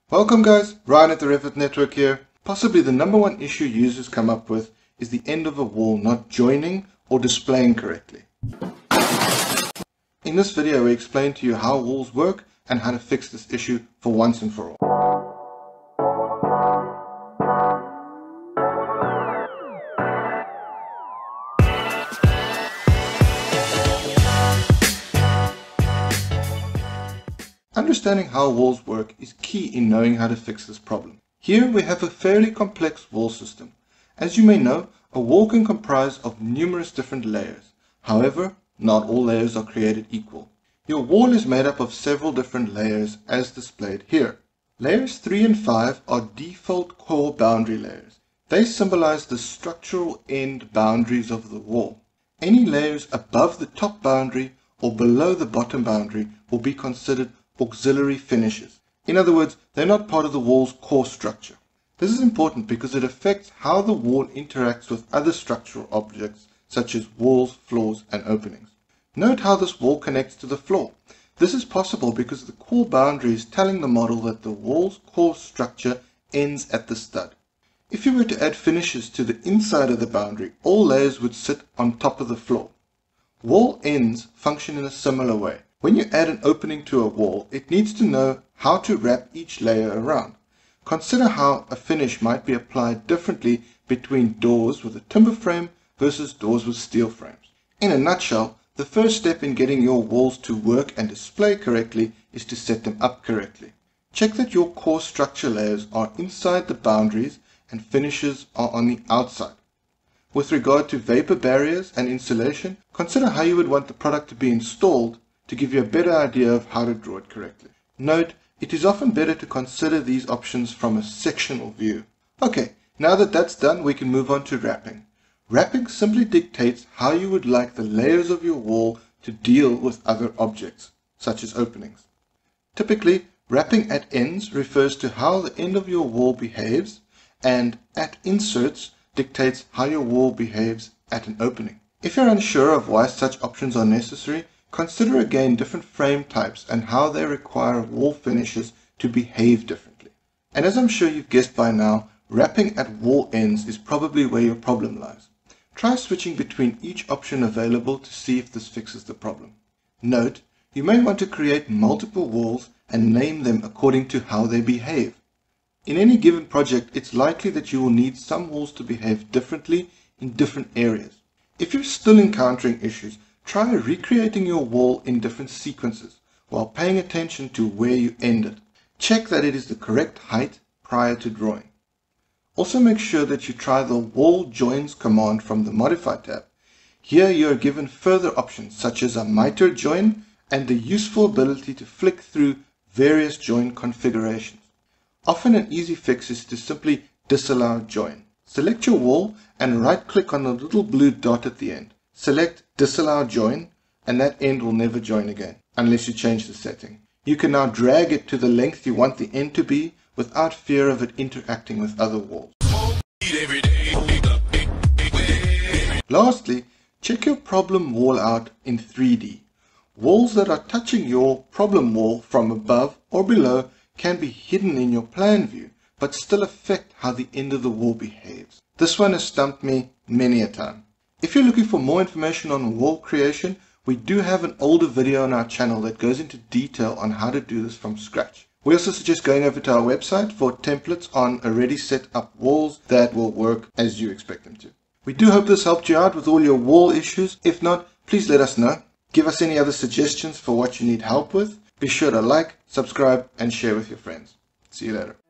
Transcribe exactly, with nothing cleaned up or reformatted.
Welcome guys, Ryan at the Revit Network here. Possibly the number one issue users come up with is the end of a wall not joining or displaying correctly. In this video we explain to you how walls work and how to fix this issue for once and for all. Understanding how walls work is key in knowing how to fix this problem. Here we have a fairly complex wall system. As you may know, a wall can comprise of numerous different layers. However, not all layers are created equal. Your wall is made up of several different layers as displayed here. Layers three and five are default core boundary layers. They symbolize the structural end boundaries of the wall. Any layers above the top boundary or below the bottom boundary will be considered auxiliary finishes. In other words, they're not part of the wall's core structure. This is important because it affects how the wall interacts with other structural objects such as walls, floors, and openings. Note how this wall connects to the floor. This is possible because the core boundary is telling the model that the wall's core structure ends at the stud. If you were to add finishes to the inside of the boundary, all layers would sit on top of the floor. Wall ends function in a similar way. When you add an opening to a wall, it needs to know how to wrap each layer around. Consider how a finish might be applied differently between doors with a timber frame versus doors with steel frames. In a nutshell, the first step in getting your walls to work and display correctly is to set them up correctly. Check that your core structure layers are inside the boundaries and finishes are on the outside. With regard to vapor barriers and insulation, consider how you would want the product to be installed to give you a better idea of how to draw it correctly. Note, it is often better to consider these options from a sectional view. Okay, now that that's done, we can move on to wrapping. Wrapping simply dictates how you would like the layers of your wall to deal with other objects, such as openings. Typically, wrapping at ends refers to how the end of your wall behaves, and at inserts dictates how your wall behaves at an opening. If you're unsure of why such options are necessary, consider again different frame types and how they require wall finishes to behave differently. And as I'm sure you've guessed by now, wrapping at wall ends is probably where your problem lies. Try switching between each option available to see if this fixes the problem. Note, you may want to create multiple walls and name them according to how they behave. In any given project, it's likely that you will need some walls to behave differently in different areas. If you're still encountering issues, try recreating your wall in different sequences while paying attention to where you end it. Check that it is the correct height prior to drawing. Also make sure that you try the Wall Joins command from the Modify tab. Here you are given further options such as a miter join and the useful ability to flick through various join configurations. Often an easy fix is to simply disallow join. Select your wall and right-click on the little blue dot at the end. Select Disallow Join, and that end will never join again, unless you change the setting. You can now drag it to the length you want the end to be without fear of it interacting with other walls. Lastly, check your problem wall out in three D. Walls that are touching your problem wall from above or below can be hidden in your plan view, but still affect how the end of the wall behaves. This one has stumped me many a time. If you're looking for more information on wall creation, we do have an older video on our channel that goes into detail on how to do this from scratch. We also suggest going over to our website for templates on already set up walls that will work as you expect them to. We do hope this helped you out with all your wall issues. If not, please let us know. Give us any other suggestions for what you need help with. Be sure to like, subscribe, and share with your friends. See you later.